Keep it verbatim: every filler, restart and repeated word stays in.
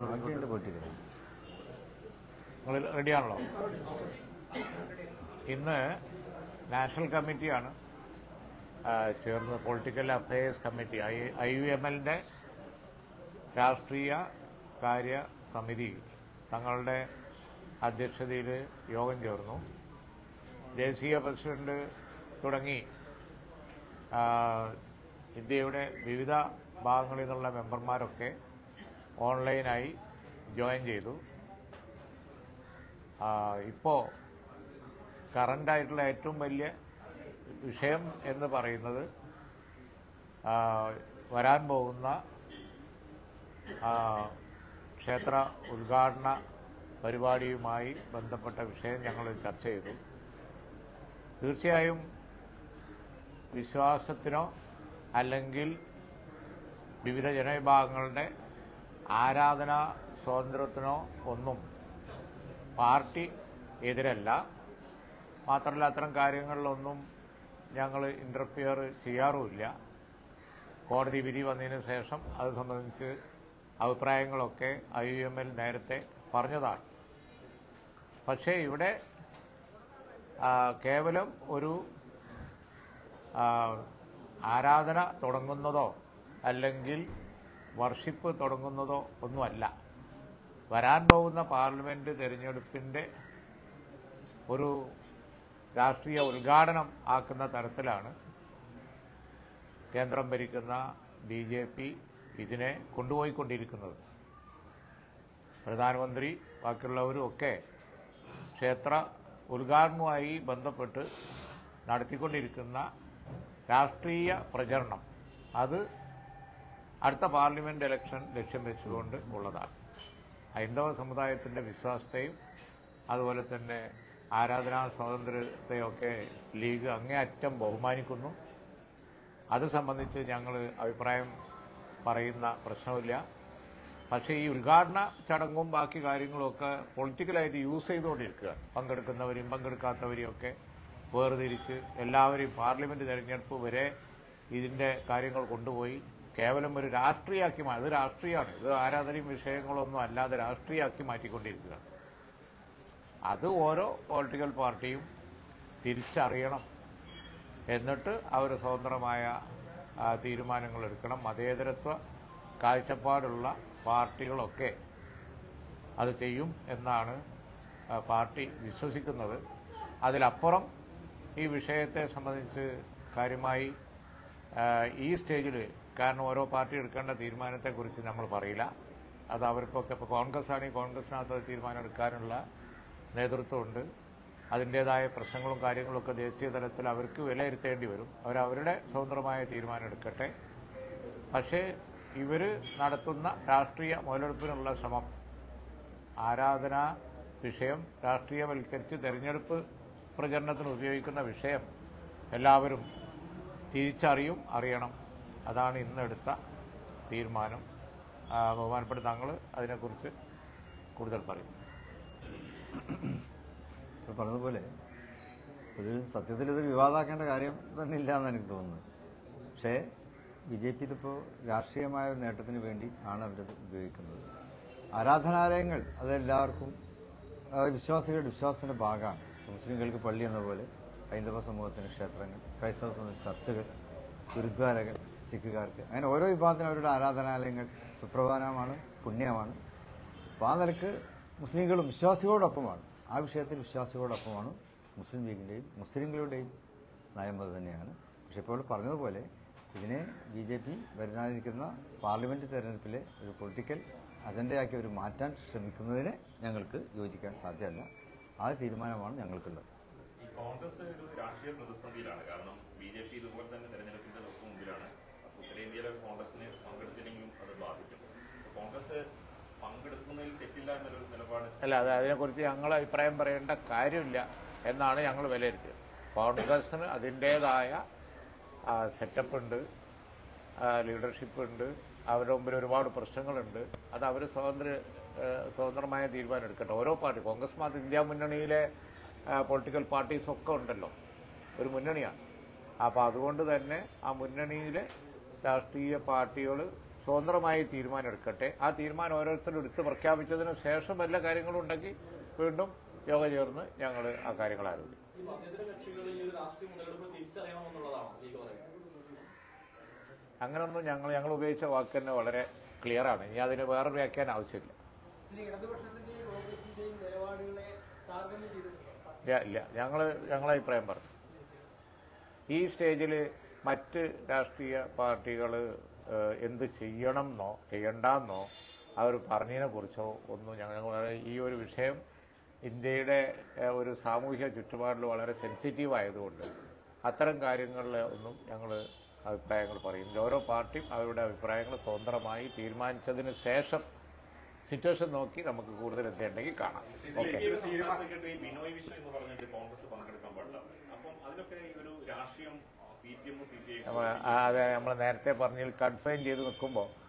നിങ്ങൾ റെഡിയാണല്ലോ? ഇന്ന് നാഷണൽ കമ്മിറ്റിയാണ് ചേർന്ന് political affairs committee I I U M എല്ലിൻ്റെ രാഷ്ട്രീയ കാര്യ സമിതി തങ്ങളുടെ അധ്യക്ഷതയിൽ യോഗം ചേർന്നു. ദേശീയ പ്രസിഡന്റ് തുടങ്ങി ഇന്ത്യയുടെ വിവിധ ഭാഗങ്ങളിൽ നിന്നുള്ള മെമ്പർമാരൊക്കെ ഓൺലൈനായി ജോയിൻ ചെയ്തു. ഇപ്പോൾ കറൻ്റായിട്ടുള്ള ഏറ്റവും വലിയ വിഷയം എന്ന് പറയുന്നത് വരാൻ പോകുന്ന ക്ഷേത്ര ഉദ്ഘാടന പരിപാടിയുമായി ബന്ധപ്പെട്ട വിഷയം ഞങ്ങൾ ചർച്ച ചെയ്തു. തീർച്ചയായും വിശ്വാസത്തിനോ അല്ലെങ്കിൽ വിവിധ ജനവിഭാഗങ്ങളുടെ ആരാധനാ സ്വാതന്ത്ര്യത്തിനോ ഒന്നും പാർട്ടി എതിരല്ല. മാത്രമല്ല, അത്തരം കാര്യങ്ങളിലൊന്നും ഞങ്ങൾ ഇൻ്റർഫിയർ ചെയ്യാറുമില്ല. കോടതി വിധി വന്നതിന് ശേഷം അത് സംബന്ധിച്ച് അഭിപ്രായങ്ങളൊക്കെ ഐ യു എം എൽ നേരത്തെ പറഞ്ഞതാണ്. പക്ഷേ ഇവിടെ കേവലം ഒരു ആരാധന തുടങ്ങുന്നതോ അല്ലെങ്കിൽ വർഷിപ്പ് തുടങ്ങുന്നതോ ഒന്നുമല്ല. വരാൻ പോകുന്ന പാർലമെൻറ്റ് തിരഞ്ഞെടുപ്പിൻ്റെ ഒരു രാഷ്ട്രീയ ഉദ്ഘാടനം ആക്കുന്ന തരത്തിലാണ് കേന്ദ്രം ഭരിക്കുന്ന ബി ജെ പി ഇതിനെ കൊണ്ടുപോയിക്കൊണ്ടിരിക്കുന്നത്. പ്രധാനമന്ത്രി ബാക്കിയുള്ളവരും ഒക്കെ ക്ഷേത്ര ഉദ്ഘാടനവുമായി ബന്ധപ്പെട്ട് നടത്തിക്കൊണ്ടിരിക്കുന്ന രാഷ്ട്രീയ പ്രചരണം അത് അടുത്ത പാർലമെൻറ്റ് ഇലക്ഷൻ ലക്ഷ്യം വെച്ചുകൊണ്ട് ഉള്ളതാണ്. ഹൈന്ദവ സമുദായത്തിൻ്റെ വിശ്വാസത്തെയും അതുപോലെ തന്നെ ആരാധനാ സ്വാതന്ത്ര്യത്തെയൊക്കെ ലീഗ് അങ്ങേയറ്റം ബഹുമാനിക്കുന്നു. അത് സംബന്ധിച്ച് ഞങ്ങൾ അഭിപ്രായം പറയുന്ന പ്രശ്നമില്ല. പക്ഷേ ഈ ഉദ്ഘാടന ചടങ്ങും ബാക്കി കാര്യങ്ങളുമൊക്കെ പൊളിറ്റിക്കലായിട്ട് യൂസ് ചെയ്തുകൊണ്ടിരിക്കുക. പങ്കെടുക്കുന്നവരെയും പങ്കെടുക്കാത്തവരെയും ഒക്കെ വേർതിരിച്ച് എല്ലാവരെയും പാർലമെൻറ്റ് തിരഞ്ഞെടുപ്പ് വരെ ഇതിൻ്റെ കാര്യങ്ങൾ കൊണ്ടുപോയി കേവലം ഒരു രാഷ്ട്രീയമാക്കി മാറ്റി. ഇത് രാഷ്ട്രീയമാണ്. ഇത് ആരാധനയും വിഷയങ്ങളൊന്നും അല്ലാതെ രാഷ്ട്രീയമാക്കി മാറ്റിക്കൊണ്ടിരിക്കുകയാണ്. അത് ഓരോ പൊളിറ്റിക്കൽ പാർട്ടിയും തിരിച്ചറിയണം. എന്നിട്ട് അവർ സ്വതന്ത്രമായ തീരുമാനങ്ങൾ എടുക്കണം. മതേതരത്വ കാഴ്ചപ്പാടുള്ള പാർട്ടികളൊക്കെ അത് ചെയ്യും എന്നാണ് പാർട്ടി വിശ്വസിക്കുന്നത്. അതിലപ്പുറം ഈ വിഷയത്തെ സംബന്ധിച്ച് കാര്യമായി ഈ സ്റ്റേജിൽ, കാരണം ഓരോ പാർട്ടി എടുക്കേണ്ട തീരുമാനത്തെക്കുറിച്ച് നമ്മൾ പറയില്ല. അത് അവർക്കൊക്കെ ഇപ്പോൾ കോൺഗ്രസ് ആണെങ്കിൽ കോൺഗ്രസിനകത്ത് തീരുമാനം എടുക്കാനുള്ള നേതൃത്വമുണ്ട്. അതിൻ്റേതായ പ്രശ്നങ്ങളും കാര്യങ്ങളൊക്കെ ദേശീയ തലത്തിൽ അവർക്ക് വിലയിരുത്തേണ്ടി വരും. അവരവരുടെ സ്വതന്ത്രമായ തീരുമാനം എടുക്കട്ടെ. പക്ഷേ ഇവർ നടത്തുന്ന രാഷ്ട്രീയ മുതലെടുപ്പിനുള്ള ശ്രമം, ആരാധനാ വിഷയം രാഷ്ട്രീയവൽക്കരിച്ച് തെരഞ്ഞെടുപ്പ് പ്രചരണത്തിന് ഉപയോഗിക്കുന്ന വിഷയം എല്ലാവരും തിരിച്ചറിയും, അറിയണം. അതാണ് ഇന്നെടുത്ത തീരുമാനം. ബഹുമാനപ്പെട്ട താങ്കൾ അതിനെക്കുറിച്ച് കൂടുതൽ പറയും. ഇപ്പോൾ പറഞ്ഞതുപോലെ ഇത് സത്യത്തിൽ ഇത് വിവാദമാക്കേണ്ട കാര്യം തന്നെ ഇല്ല എന്ന് എനിക്ക് തോന്നുന്നത്. പക്ഷേ ബി ജെ പി ഇതിപ്പോൾ രാഷ്ട്രീയമായ ഒരു നേട്ടത്തിന് വേണ്ടി ആണ് അവരത് ഉപയോഗിക്കുന്നത്. ആരാധനാലയങ്ങൾ അതെല്ലാവർക്കും വിശ്വാസികളുടെ വിശ്വാസത്തിൻ്റെ ഭാഗമാണ്. മുസ്ലിങ്ങൾക്ക് പള്ളി എന്ന പോലെ ഹൈന്ദവ സമൂഹത്തിന് ക്ഷേത്രങ്ങൾ, ക്രൈസ്തവ സമൂഹത്തിന് ചർച്ചുകൾ, ഗുരുദ്വാരകൾ, സിഖുകാർക്ക്, അങ്ങനെ ഓരോ വിഭാഗത്തിനും അവരുടെ ആരാധനാലയങ്ങൾ സുപ്രധാനമാണ്, പുണ്യമാണ്. അപ്പോൾ ആ നിലക്ക് മുസ്ലിങ്ങളും വിശ്വാസികളോടൊപ്പമാണ്. ആ വിഷയത്തിൽ വിശ്വാസികളോടൊപ്പമാണ് മുസ്ലിം ലീഗിൻ്റെയും മുസ്ലിങ്ങളുടെയും നയം അത് തന്നെയാണ്. പക്ഷെ ഇപ്പോൾ പറഞ്ഞതുപോലെ ഇതിനെ ബി ജെ പി വരാനിരിക്കുന്ന പാർലമെൻറ്റ് തെരഞ്ഞെടുപ്പിലെ ഒരു പൊളിറ്റിക്കൽ അജണ്ടയാക്കി അവർ മാറ്റാൻ ശ്രമിക്കുന്നതിനെ ഞങ്ങൾക്ക് യോജിക്കാൻ സാധ്യമല്ല. ആ തീരുമാനമാണ് ഞങ്ങൾക്കുള്ളത്. കോൺഗ്രസ് ഒരു രാഷ്ട്രീയ പ്രതിസന്ധിയിലാണ്. കാരണം ബി ജെ പി ഇതുപോലെ തന്നെ തെരഞ്ഞെടുപ്പിന്റെ തൊട്ട് മുമ്പിലാണ്. ഉത്തരേന്ത്യയിലെ കോൺഗ്രസിനെ പങ്കെടുത്തില്ലെങ്കിലും അത് ബാധിക്കും. കോൺഗ്രസ് പങ്കെടുക്കുന്നതിൽ തെറ്റില്ല എന്നൊരു നിലപാട് അല്ല, അത് അതിനെക്കുറിച്ച് ഞങ്ങൾ അഭിപ്രായം പറയേണ്ട കാര്യമില്ല എന്നാണ് ഞങ്ങൾ വിലയിരുത്തിയത്. കോൺഗ്രസിന് അതിൻ്റേതായ സെറ്റപ്പ് ഉണ്ട്, ലീഡർഷിപ്പ് ഉണ്ട്, അവരുടെ മുമ്പിൽ ഒരുപാട് പ്രശ്നങ്ങളുണ്ട്. അത് അവർ സ്വതന്ത്ര സ്വതന്ത്രമായ തീരുമാനം എടുക്കട്ടെ. ഓരോ പാർട്ടി, കോൺഗ്രസ് മാത്രം, ഇന്ത്യ മുന്നണിയിലെ പൊളിറ്റിക്കൽ പാർട്ടീസൊക്കെ ഉണ്ടല്ലോ, ഒരു മുന്നണിയാണ്. അപ്പോൾ അതുകൊണ്ട് തന്നെ ആ മുന്നണിയിലെ രാഷ്ട്രീയ പാർട്ടികൾ സ്വതന്ത്രമായി തീരുമാനം എടുക്കട്ടെ. ആ തീരുമാനം ഓരോരുത്തരും എടുത്ത് പ്രഖ്യാപിച്ചതിന് ശേഷം വല്ല കാര്യങ്ങളും ഉണ്ടെങ്കിൽ വീണ്ടും യോഗ ചേർന്ന് ഞങ്ങൾ ആ കാര്യങ്ങൾ ആലോചിക്കും. അങ്ങനൊന്നും ഞങ്ങൾ ഞങ്ങൾ ഉപയോഗിച്ച വാക്ക് തന്നെ വളരെ ക്ലിയറാണ്. ഇനി അതിന് വേറെ വ്യാഖ്യാൻ ആവശ്യമില്ല. ഇല്ല ഇല്ല ഞങ്ങൾ ഞങ്ങളെ അഭിപ്രായം പറഞ്ഞു. ഈ സ്റ്റേജിൽ മറ്റ് രാഷ്ട്രീയ പാർട്ടികൾ എന്ത് ചെയ്യണം എന്നോ ചെയ്യണ്ടെന്നോ അവർ പറഞ്ഞതിനെ കുറിച്ചോ ഒന്നും ഞങ്ങൾ ഈ ഒരു വിഷയം ഇന്ത്യയുടെ ഒരു സാമൂഹിക ചുറ്റുപാടിൽ വളരെ സെൻസിറ്റീവ് ആയതുകൊണ്ട് അത്തരം കാര്യങ്ങളിൽ ഒന്നും ഞങ്ങൾ അഭിപ്രായങ്ങൾ പറയുന്നില്ല. ഓരോ പാർട്ടിയും അവരുടെ അഭിപ്രായങ്ങൾ സ്വതന്ത്രമായി തീരുമാനിച്ചതിന് ശേഷം സിറ്റുവേഷൻ നോക്കി നമുക്ക് കൂടുതൽ എന്തുണ്ടെങ്കിൽ കാണാം. ഓക്കെ. സെക്രട്ടറി ബിനോയ് വിശ്വം എന്ന് പറഞ്ഞിട്ട് കോൺഗ്രസ് പങ്കെടുക്കാൻ പാടില്ല. അപ്പം അതിലൊക്കെ ഒരു രാഷ്ട്രീയം നമ്മൾ അതെ നമ്മൾ നേരത്തെ പറഞ്ഞതിൽ കൺഫൈൻ ചെയ്ത് നിൽക്കുമ്പോൾ